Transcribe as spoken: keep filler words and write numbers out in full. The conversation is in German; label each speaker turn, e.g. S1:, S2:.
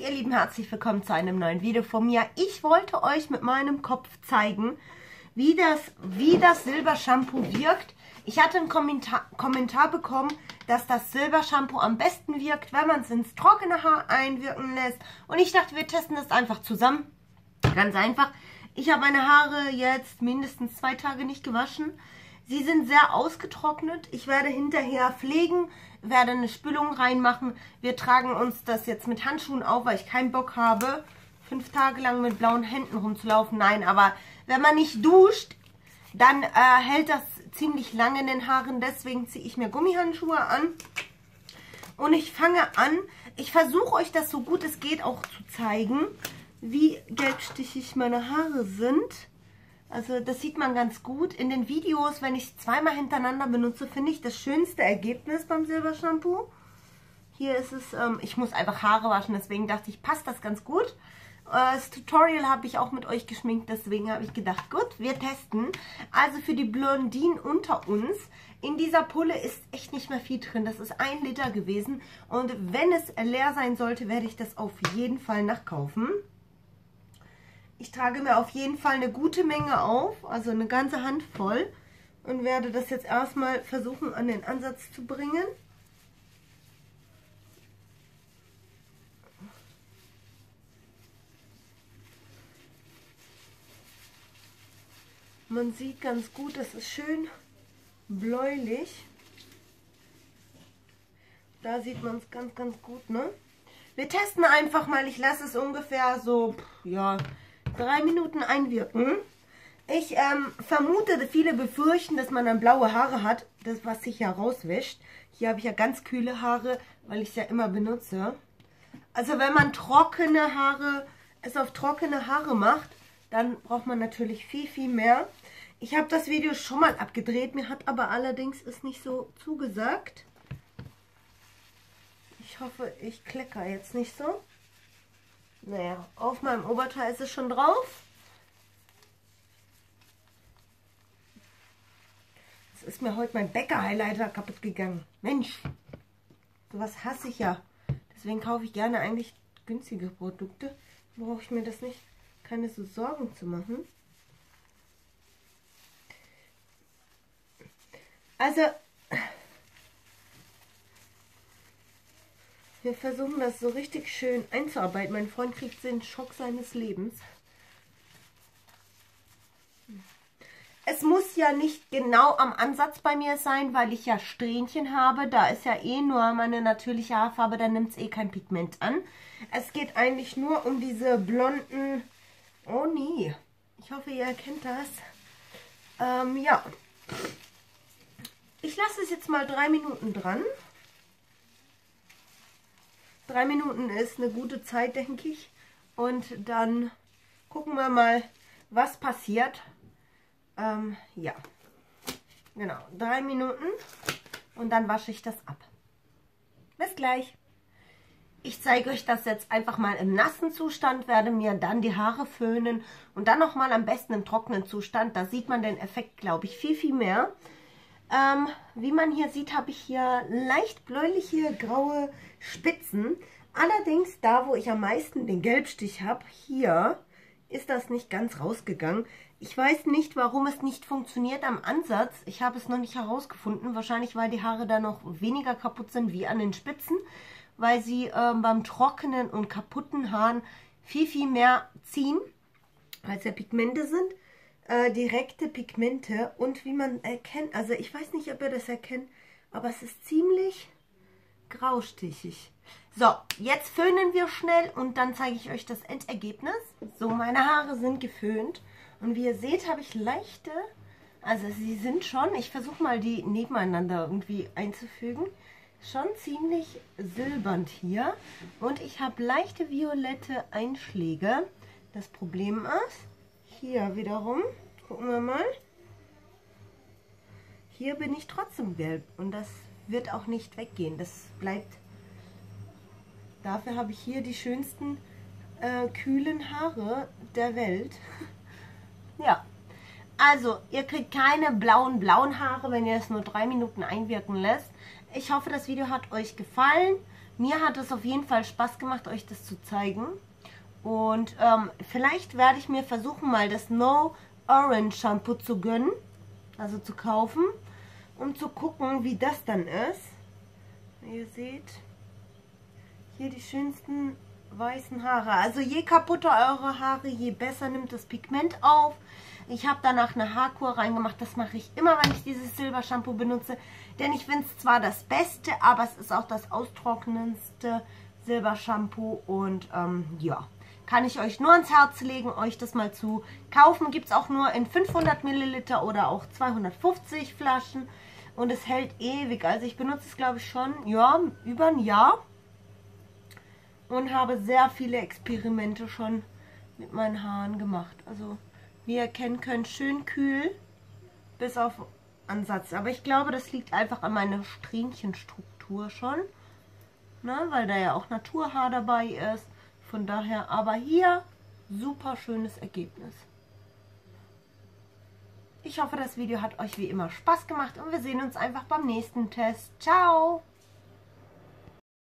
S1: ihr Lieben, herzlich willkommen zu einem neuen Video von mir. Ich wollte euch mit meinem Kopf zeigen, wie das, wie das Silbershampoo wirkt. Ich hatte einen Kommentar, Kommentar bekommen, dass das Silbershampoo am besten wirkt, wenn man es ins trockene Haar einwirken lässt. Und ich dachte, wir testen das einfach zusammen. Ganz einfach. Ich habe meine Haare jetzt mindestens zwei Tage nicht gewaschen. Sie sind sehr ausgetrocknet. Ich werde hinterher pflegen, werde eine Spülung reinmachen. Wir tragen uns das jetzt mit Handschuhen auf, weil ich keinen Bock habe, fünf Tage lang mit blauen Händen rumzulaufen. Nein, aber wenn man nicht duscht, dann äh, hält das ziemlich lange in den Haaren. Deswegen ziehe ich mir Gummihandschuhe an. Und ich fange an, ich versuche euch das so gut es geht auch zu zeigen, wie gelbstichig meine Haare sind. Also das sieht man ganz gut. In den Videos, wenn ich es zweimal hintereinander benutze, finde ich das schönste Ergebnis beim Silbershampoo. Hier ist es, ähm, ich muss einfach Haare waschen, deswegen dachte ich, passt das ganz gut. Äh, das Tutorial habe ich auch mit euch geschminkt, deswegen habe ich gedacht, gut, wir testen. Also für die Blondinen unter uns, in dieser Pulle ist echt nicht mehr viel drin. Das ist ein Liter gewesen und wenn es leer sein sollte, werde ich das auf jeden Fall nachkaufen. Ich trage mir auf jeden Fall eine gute Menge auf, also eine ganze Handvoll, und werde das jetzt erstmal versuchen an den Ansatz zu bringen. Man sieht ganz gut, das ist schön bläulich. Da sieht man es ganz, ganz gut, ne? Wir testen einfach mal, ich lasse es ungefähr so, ja, drei Minuten einwirken. Ich ähm, vermute, viele befürchten, dass man dann blaue Haare hat, das was sich ja rauswäscht. Hier habe ich ja ganz kühle Haare, weil ich es ja immer benutze. Also wenn man trockene Haare, es auf trockene Haare macht, dann braucht man natürlich viel, viel mehr. Ich habe das Video schon mal abgedreht, mir hat aber allerdings es nicht so zugesagt. Ich hoffe, ich klecker jetzt nicht so. Naja, auf meinem Oberteil ist es schon drauf. Es ist mir heute mein Bäcker-Highlighter kaputt gegangen. Mensch, sowas hasse ich ja. Deswegen kaufe ich gerne eigentlich günstige Produkte. Brauche ich mir das nicht, keine so Sorgen zu machen. Also, wir versuchen das so richtig schön einzuarbeiten. Mein Freund kriegt den Schock seines Lebens. Es muss ja nicht genau am Ansatz bei mir sein, weil ich ja Strähnchen habe. Da ist ja eh nur meine natürliche Haarfarbe, da nimmt es eh kein Pigment an. Es geht eigentlich nur um diese blonden... Oh nee, ich hoffe, ihr erkennt das. Ähm, ja. Ich lasse es jetzt mal drei Minuten dran. Drei Minuten ist eine gute Zeit, denke ich. Und dann gucken wir mal, was passiert. Ähm, ja, genau, drei Minuten und dann wasche ich das ab. Bis gleich. Ich zeige euch das jetzt einfach mal im nassen Zustand, werde mir dann die Haare föhnen und dann nochmal am besten im trockenen Zustand. Da sieht man den Effekt, glaube ich, viel, viel mehr. Ähm, wie man hier sieht, habe ich hier leicht bläuliche, graue Spitzen. Allerdings, da wo ich am meisten den Gelbstich habe, hier ist das nicht ganz rausgegangen. Ich weiß nicht, warum es nicht funktioniert am Ansatz. Ich habe es noch nicht herausgefunden. Wahrscheinlich, weil die Haare da noch weniger kaputt sind wie an den Spitzen. Weil sie äh, beim trockenen und kaputten Haaren viel, viel mehr ziehen, weil es ja Pigmente sind. Äh, direkte Pigmente. Und wie man erkennt, also ich weiß nicht, ob ihr das erkennt, aber es ist ziemlich graustichig. So, jetzt föhnen wir schnell und dann zeige ich euch das Endergebnis. So, meine Haare sind geföhnt. Und wie ihr seht, habe ich leichte, also sie sind schon, ich versuche mal die nebeneinander irgendwie einzufügen, schon ziemlich silbernd hier. Und ich habe leichte violette Einschläge. Das Problem ist, hier wiederum, gucken wir mal, hier bin ich trotzdem gelb und das wird auch nicht weggehen. Das bleibt, dafür habe ich hier die schönsten äh, kühlen Haare der Welt. Ja, also ihr kriegt keine blauen, blauen Haare, wenn ihr es nur drei Minuten einwirken lässt. Ich hoffe, das Video hat euch gefallen. Mir hat es auf jeden Fall Spaß gemacht, euch das zu zeigen. Und ähm, vielleicht werde ich mir versuchen, mal das No Orange Shampoo zu gönnen, also zu kaufen, um zu gucken, wie das dann ist. Ihr seht, hier die schönsten weißen Haare. Also je kaputter eure Haare, je besser nimmt das Pigment auf. Ich habe danach eine Haarkur reingemacht. Das mache ich immer, wenn ich dieses Silbershampoo benutze. Denn ich finde es zwar das Beste, aber es ist auch das austrocknendste Silbershampoo. Und ähm, ja, kann ich euch nur ans Herz legen, euch das mal zu kaufen. Gibt es auch nur in fünfhundert Milliliter oder auch zweihundertfünfzig Flaschen. Und es hält ewig. Also ich benutze es, glaube ich, schon, ja, über ein Jahr. Und habe sehr viele Experimente schon mit meinen Haaren gemacht. Also, wie ihr erkennen könnt, schön kühl bis auf Ansatz. Aber ich glaube, das liegt einfach an meiner Strähnchenstruktur schon. Ne, weil da ja auch Naturhaar dabei ist. Von daher, aber hier super schönes Ergebnis. Ich hoffe, das Video hat euch wie immer Spaß gemacht und wir sehen uns einfach beim nächsten Test. Ciao!